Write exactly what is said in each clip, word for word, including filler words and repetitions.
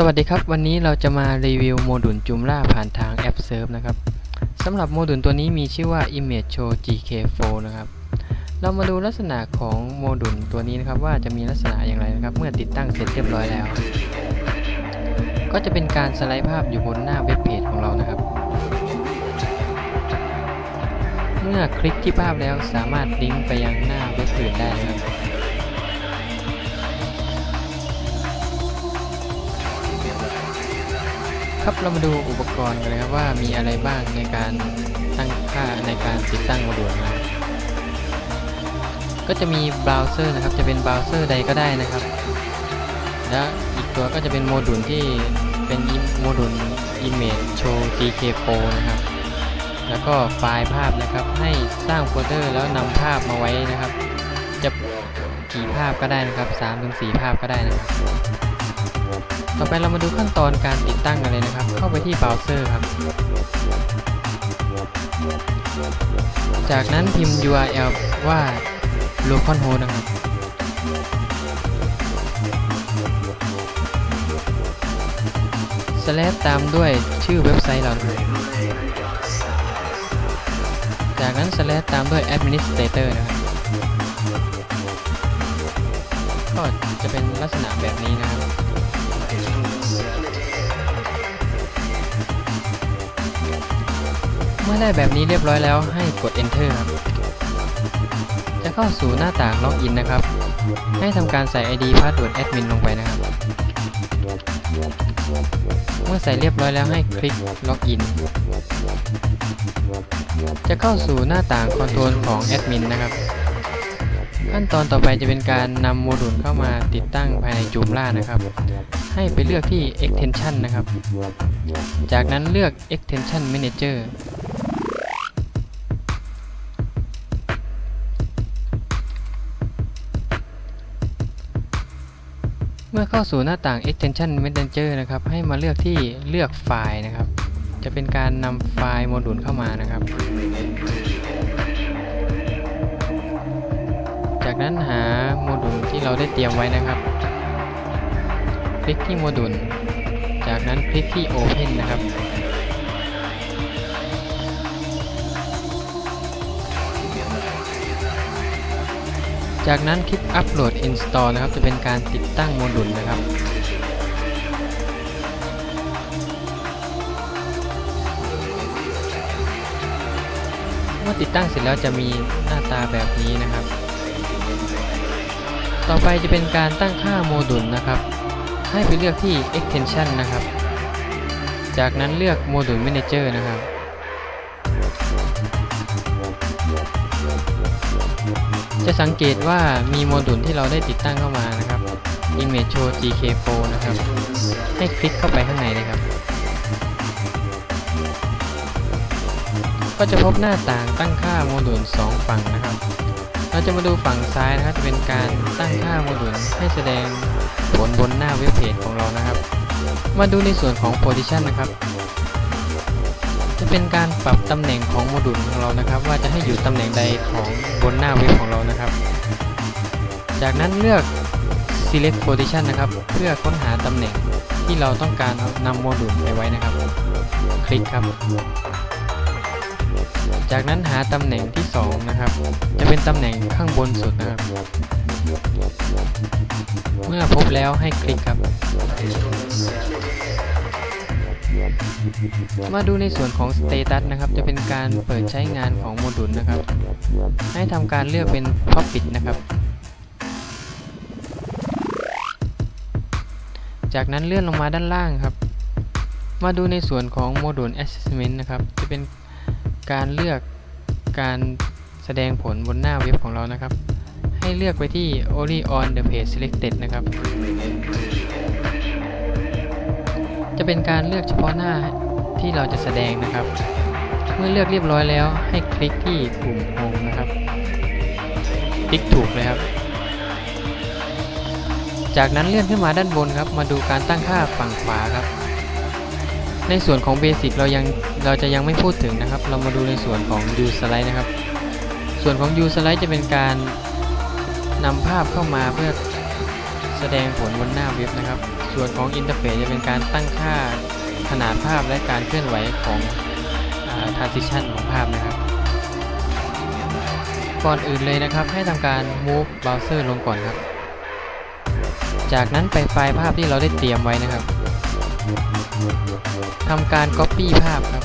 สวัสดีครับวันนี้เราจะมารีวิวโมดูล Joomla ผ่านทางแอป Surf นะครับสำหรับโมดูลตัวนี้มีชื่อว่า Image Show จี เค โฟร์ นะครับเรามาดูลักษณะของโมดูลตัวนี้นะครับว่าจะมีลักษณะอย่างไรนะครับเมื่อติดตั้งเสร็จเรียบร้อยแล้วก็จะเป็นการสไลด์ภาพอยู่บนหน้าเว็บเพจของเรานะครับเมื่อคลิกที่ภาพแล้วสามารถลิงก์ไปยังหน้าเว็บอื่นได้นะครับครับเรามาดูอุปกรณ์กันเลยครับว่ามีอะไรบ้างในการตั้งค่าในการติดตั้งโมดูลนะก็จะมีเบราว์เซอร์นะครับจะเป็นเบราว์เซอร์ใดก็ได้นะครับและอีกตัวก็จะเป็นโมดูลที่เป็นโมดูล Image Show จี เค โฟร์ นะครับแล้วก็ไฟล์ภาพนะครับให้สร้างโฟลเดอร์แล้วนำภาพมาไว้นะครับจะกี่ภาพก็ได้นะครับ สามถึงสี่ ภาพก็ได้นะครับต่อไปเรามาดูขั้นตอนการติดตั้งกันเลยนะครับเข้าไปที่เบราว์เซอร์ครับจากนั้นพิมพ์ ยู อาร์ แอล ว่า localhost นะครับสแลชตามด้วยชื่อเว็บไซต์เราจากนั้นสแลชตามด้วย administrator นะครับก็จะเป็นลักษณะแบบนี้นะครับเมื่อได้แบบนี้เรียบร้อยแล้วให้กด enter ครับจะเข้าสู่หน้าต่างล็อกอินนะครับให้ทำการใส่ ไอ ดี Password Admin ลงไปนะครับเมื่อใส่เรียบร้อยแล้วให้คลิกล็อกอินจะเข้าสู่หน้าต่างคอนโทรลของแอดมินนะครับขั้นตอนต่อไปจะเป็นการนำโมดูลเข้ามาติดตั้งภายใน Joomla นะครับให้ไปเลือกที่ Extension นะครับจากนั้นเลือก Extension Manager เมื่อเข้าสู่หน้าต่าง Extension Manager นะครับให้มาเลือกที่เลือกไฟล์นะครับจะเป็นการนำไฟล์โมดูลเข้ามานะครับจากนั้นหาโมดูลที่เราได้เตรียมไว้นะครับคลิกที่โมดูลจากนั้นคลิกที่ Open นะครับจากนั้นคลิก Upload Install นะครับจะเป็นการติดตั้งโมดูลนะครับเมื่อติดตั้งเสร็จแล้วจะมีหน้าตาแบบนี้นะครับต่อไปจะเป็นการตั้งค่าโมดูลนะครับให้ไปเลือกที่ Extension นะครับจากนั้นเลือกโมดูล Manager นะครับจะสังเกตว่ามีโมดูลที่เราได้ติดตั้งเข้ามานะครับ Image Show จี เค โฟร์ นะครับให้คลิกเข้าไปข้างในเลยครับก็จะพบหน้าต่างตั้งค่าโมดูลสองฝั่งนะครับเราจะมาดูฝั่งซ้ายนะครับจะเป็นการตั้งค่าโมดูลให้แสดงผลบนหน้าเว็บเพจของเรานะครับมาดูในส่วนของ Position นะครับจะเป็นการปรับตำแหน่งของโมดูลของเรานะครับว่าจะให้อยู่ตำแหน่งใดของบนหน้าเว็บของเรานะครับจากนั้นเลือก Select Position นะครับเพื่อค้นหาตำแหน่งที่เราต้องการนำโมดูลไปไว้นะครับคลิกครับจากนั้นหาตำแหน่งที่สองนะครับจะเป็นตำแหน่งข้างบนสุดนะครับเมื่อพบแล้วให้คลิกครับมาดูในส่วนของ Status นะครับจะเป็นการเปิดใช้งานของโมดูลนะครับให้ทำการเลือกเป็น Public นะครับจากนั้นเลื่อนลงมาด้านล่างครับมาดูในส่วนของโมดูล Assessment นะครับจะเป็นการเลือกการแสดงผลบนหน้าเว็บของเรานะครับให้เลือกไปที่ Only on the page selected นะครับจะเป็นการเลือกเฉพาะหน้าที่เราจะแสดงนะครับเมื่อเลือกเรียบร้อยแล้วให้คลิกที่ปุ่ม Home นะครับคลิกถูกเลยครับจากนั้นเลื่อนขึ้นมาด้านบนครับมาดูการตั้งค่าฝั่งขวาครับในส่วนของเบสิกเรายังเราจะยังไม่พูดถึงนะครับเรามาดูในส่วนของ Use Slide นะครับส่วนของ Use Slide จะเป็นการนำภาพเข้ามาเพื่อแสแสดงผลบนหน้าเว็บนะครับส่วนของอินเทอร์เฟซจะเป็นการตั้งค่าขนาดภาพและการเคลื่อนไหวของ transition ของภาพนะครับก่อนอื่นเลยนะครับให้ทำการ move browser ลงก่อนครับจากนั้นไปไฟล์ภาพที่เราได้เตรียมไว้นะครับทำการ copy ภาพครับ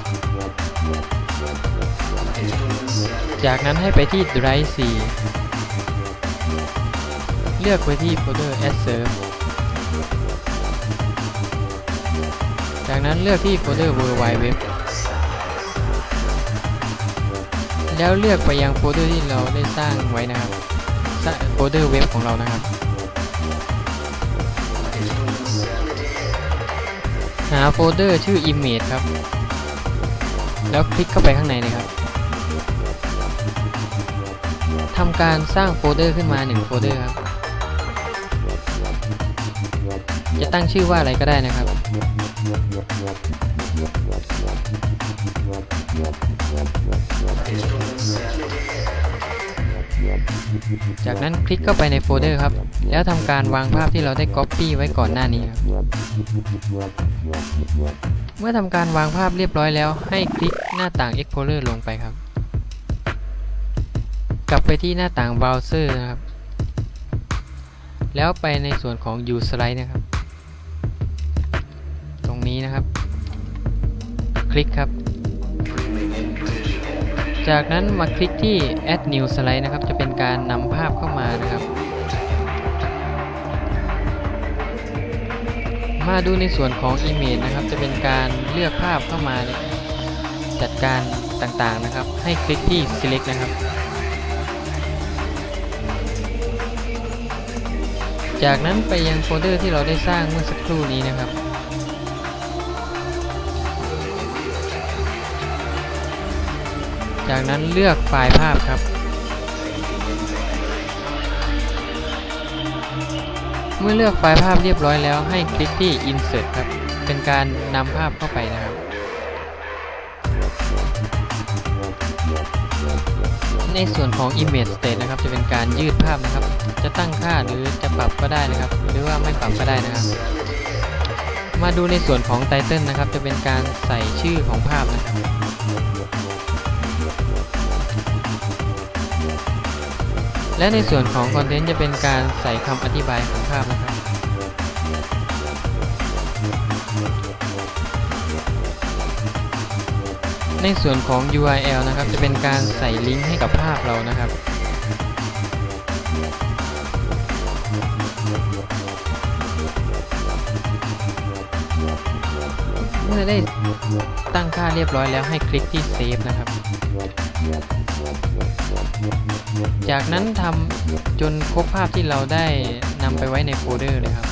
จากนั้นให้ไปที่ Drive โฟร์ เลือกไปที่โฟลเดอร์ As Served จากนั้นเลือกที่โฟลเดอร์ World Wide Web แล้วเลือกไปยังโฟลเดอร์ที่เราได้สร้างไว้นะครับโฟลเดอร์เว็บของเรานะครับหาโฟลเดอร์ชื่อ Image ครับแล้วคลิกเข้าไปข้างในเลยครับทำการสร้างโฟลเดอร์ขึ้นมาหนึ่งโฟลเดอร์ครับจะตั้งชื่อว่าอะไรก็ได้นะครับจากนั้นคลิกเข้าไปในโฟลเดอร์ครับแล้วทำการวางภาพที่เราได้ Copy ไว้ก่อนหน้านี้ครับเมื่อทำการวางภาพเรียบร้อยแล้วให้คลิกหน้าต่าง Explorer ลงไปครับกลับไปที่หน้าต่าง Browser นะครับแล้วไปในส่วนของ Use Slide นะครับตรงนี้นะครับคลิกครับจากนั้นมาคลิกที่ Add New Slide นะครับจะเป็นการนำภาพเข้ามานะครับมาดูในส่วนของ Image นะครับจะเป็นการเลือกภาพเข้ามาจัดการต่างๆนะครับให้คลิกที่ Select นะครับจากนั้นไปยังโฟลเดอร์ที่เราได้สร้างเมื่อสักครู่นี้นะครับจากนั้นเลือกไฟล์ภาพครับเมื่อเลือกไฟล์ภาพเรียบร้อยแล้วให้คลิกที่ Insert ครับเป็นการนำภาพเข้าไปนะครับในส่วนของ Image State นะครับจะเป็นการยืดภาพนะครับจะตั้งค่าหรือจะปรับก็ได้นะครับหรือว่าไม่ปรับก็ได้นะครับมาดูในส่วนของ Title นะครับจะเป็นการใส่ชื่อของภาพนะครับและในส่วนของ Content จะเป็นการใส่คำอธิบายของภาพนะครับในส่วนของ ยู อาร์ แอล นะครับจะเป็นการใส่ลิงก์ให้กับภาพเรานะครับเมื่อได้ตั้งค่าเรียบร้อยแล้วให้คลิกที่ Save นะครับจากนั้นทำจนครบภาพที่เราได้นำไปไว้ในโฟลเดอร์เลยครับ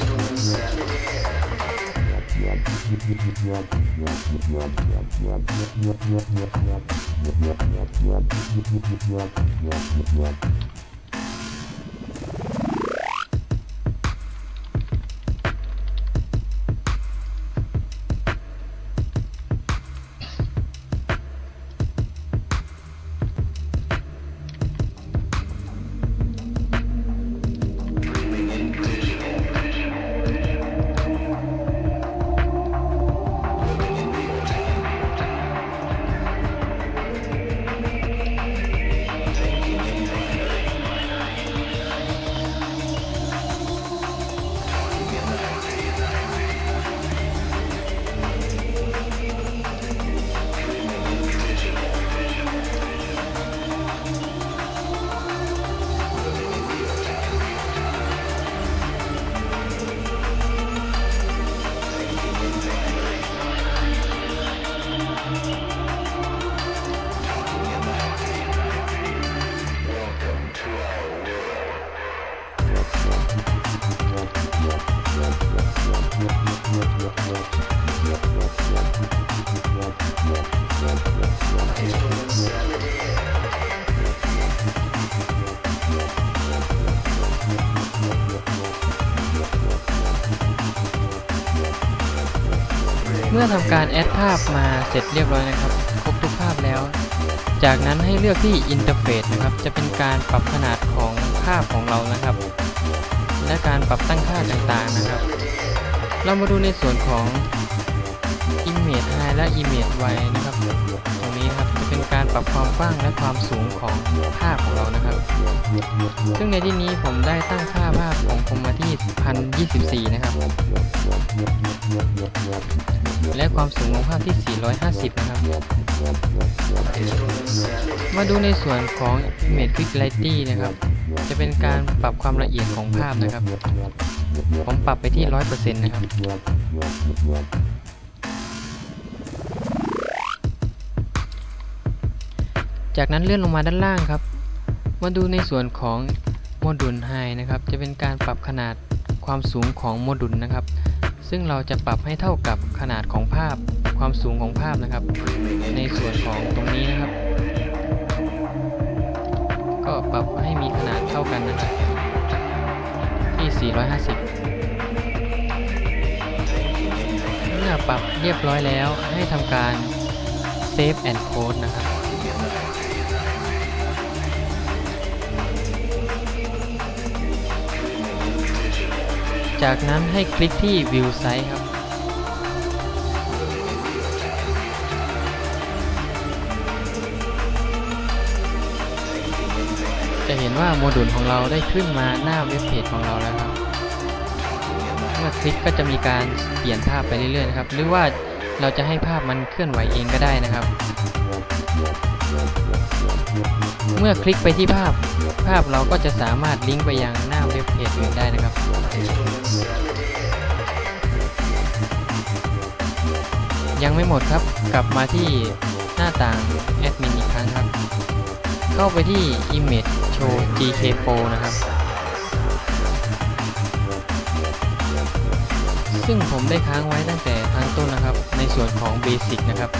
เมื่อทำการแอดภาพมาเสร็จเรียบร้อยนะครับครบทุกภาพแล้วจากนั้นให้เลือกที่ Interface นะครับจะเป็นการปรับขนาดของภาพของเรานะครับและการปรับตั้งค่าต่างๆนะครับเรามาดูในส่วนของ Image High และ Image Wide นะครับตรงนี้ครับจะเป็นการปรับความกว้างและความสูงของภาพของเรานะครับซึ่งในที่นี้ผมได้ตั้งค่าภาพของผมมาที่ หนึ่งพันยี่สิบสี่ นะครับและความสูงของภาพที่ สี่ร้อยห้าสิบ นะครับมาดูในส่วนของ Image Quality นะครับจะเป็นการปรับความละเอียดของภาพนะครับผมปรับไปที่ ร้อยเปอร์เซ็นต์ นะครับจากนั้นเลื่อนลงมาด้านล่างครับมาดูในส่วนของโมดูล High นะครับจะเป็นการปรับขนาดความสูงของโมดูลนะครับซึ่งเราจะปรับให้เท่ากับขนาดของภาพความสูงของภาพนะครับในส่วนของตรงนี้นะครับก็ปรับให้มีขนาดเท่ากันนะครับที่ สี่ร้อยห้าสิบ เมื่อปรับเรียบร้อยแล้วให้ทำการ Save and Close นะครับจากนั้นให้คลิกที่ View Size ครับจะเห็นว่าโมดูลของเราได้ขึ้นมาหน้าเว็บเพจของเราแล้วครับเมื่อคลิกก็จะมีการเปลี่ยนภาพไปเรื่อยๆนะครับหรือว่าเราจะให้ภาพมันเคลื่อนไหวเองก็ได้นะครับเมื่อคลิกไปที่ภาพภาพเราก็จะสามารถลิงก์ไปยังหน้าเว็บเพจอื่นได้นะครับยังไม่หมดครับกลับมาที่หน้าต่างแอดมินอีกครั้งครับเข้าไปที่ Image Show จี เค โฟร์ นะครับซึ่งผมได้ค้างไว้ตั้งแต่ทางต้นนะครับในส่วนของ Basic นะครับ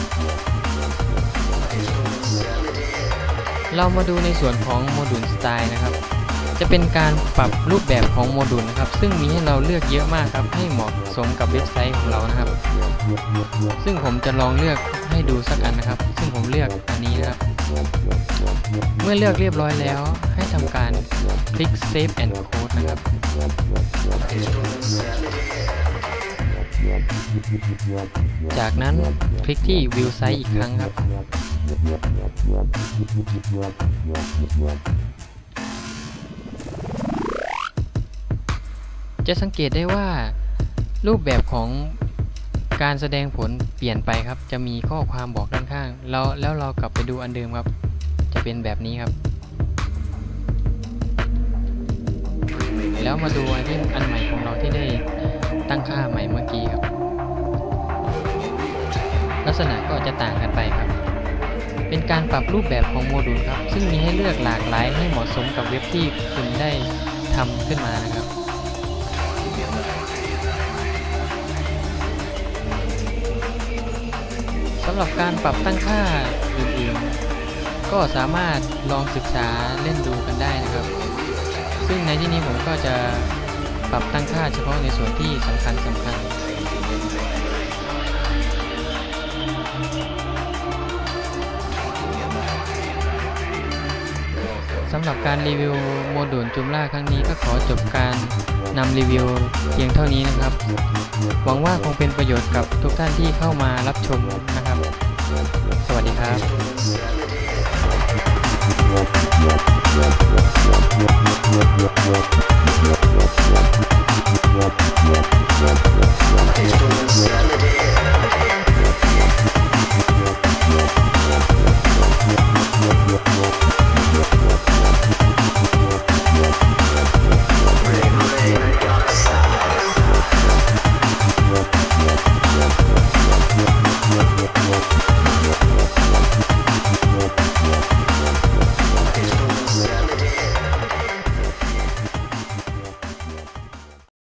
เรามาดูในส่วนของโมดูล Style นะครับจะเป็นการปรับรูปแบบของโมดูลนะครับซึ่งมีให้เราเลือกเยอะมากครับให้เหมาะสมกับเว็บไซต์ของเรานะครับซึ่งผมจะลองเลือกให้ดูสักอันนะครับซึ่งผมเลือกอันนี้นะครับเมื่อเลือกเรียบร้อยแล้วให้ทำการคลิก Save and Close นะครับจากนั้นคลิกที่ View Size อีกครั้งครับจะสังเกตได้ว่ารูปแบบของการแสดงผลเปลี่ยนไปครับจะมีข้อความบอกด้านข้างแล้วแล้วเรากลับไปดูอันเดิมครับจะเป็นแบบนี้ครับแล้วมาดูอันที่อันใหม่ของเราที่ได้ตั้งค่าใหม่เมื่อกี้ครับลักษณะก็จะต่างกันไปครับเป็นการปรับรูปแบบของโมดูลครับซึ่งมีให้เลือกหลากหลายให้เหมาะสมกับเว็บที่คุณได้ทำขึ้นมานะครับสำหรับการปรับตั้งค่าอื่นๆก็สามารถลองศึกษาเล่นดูกันได้นะครับซึ่งในที่นี้ผมก็จะปรับตั้งค่าเฉพาะในส่วนที่สำคัญสำคัญสำหรับการรีวิวโมดูล Joomla ครั้งนี้ก็ขอจบการนำรีวิวเพียงเท่านี้นะครับหวังว่าคงเป็นประโยชน์กับทุกท่านที่เข้ามารับชมนะครับสวัสดีครับ